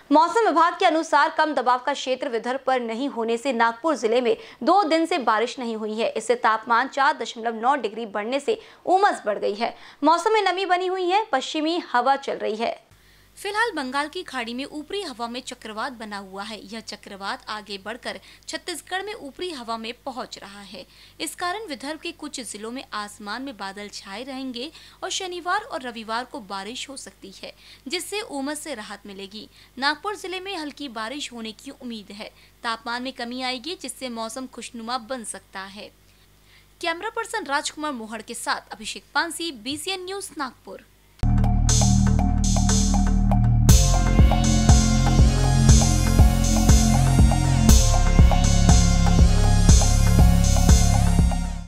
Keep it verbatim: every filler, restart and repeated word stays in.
मौसम विभाग के अनुसार कम दबाव का क्षेत्र विदर्भ पर नहीं होने से नागपुर जिले में दो दिन से बारिश नहीं हुई है। इससे तापमान चार दशमलव नौ डिग्री बढ़ने से उमस बढ़ गई है। मौसम में नमी बनी हुई है। पश्चिमी हवा चल रही है। फिलहाल बंगाल की खाड़ी में ऊपरी हवा में चक्रवात बना हुआ है। यह चक्रवात आगे बढ़कर छत्तीसगढ़ में ऊपरी हवा में पहुंच रहा है। इस कारण विदर्भ के कुछ जिलों में आसमान में बादल छाए रहेंगे और शनिवार और रविवार को बारिश हो सकती है, जिससे उमस से राहत मिलेगी। नागपुर जिले में हल्की बारिश होने की उम्मीद है। तापमान में कमी आएगी, जिससे मौसम खुशनुमा बन सकता है। कैमरा पर्सन राजकुमार मोहड़ के साथ Abhishek Pansi, B C N news, Nagpur.